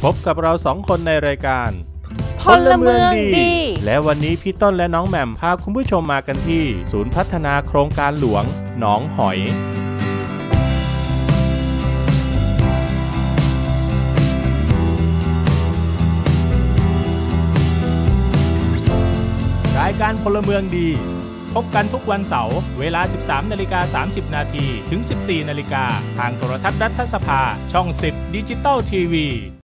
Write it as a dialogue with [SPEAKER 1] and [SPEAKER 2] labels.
[SPEAKER 1] บกับเรา2 คนในรายการ
[SPEAKER 2] พลเมืองดี
[SPEAKER 1] และวันนี้พี่ต้นและน้องแหม่มพาคุณผู้ชมมากันที่ศูนย์พัฒนาโครงการหลวงหนองหอยรายการพลเมืองดีพบกันทุกวันเสาร์เวลา 13:30 น.ถึง 14:00 น.ทางโทรทัศน์รัฐสภาช่อง 10 ดิจิตอลทีวี